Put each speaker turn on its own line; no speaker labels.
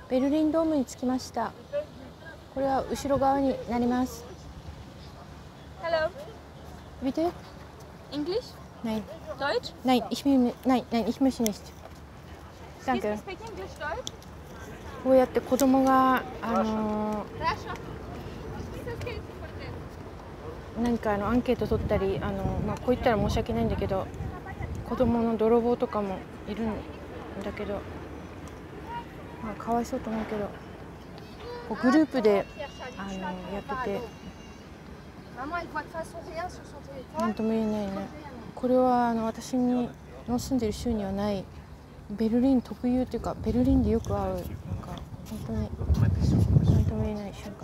ベルリンドームに着きました。これは後ろ側になります。
Hello.
Bitte?
English?
Nein.
Deutsch?
Nein, ich möchte nicht. Danke.
Speak English, Deutsch?
こうやって子供が
Russia.
何かアンケート取ったりこう言ったら申し訳ないんだけど、子供の泥棒とかもいるんだけど、かわいそうと思うけど、こうグループでやってて何とも言えないね。これは私の住んでる州にはないベルリン特有というか、ベルリンでよく会う本当に何とも言えない瞬間。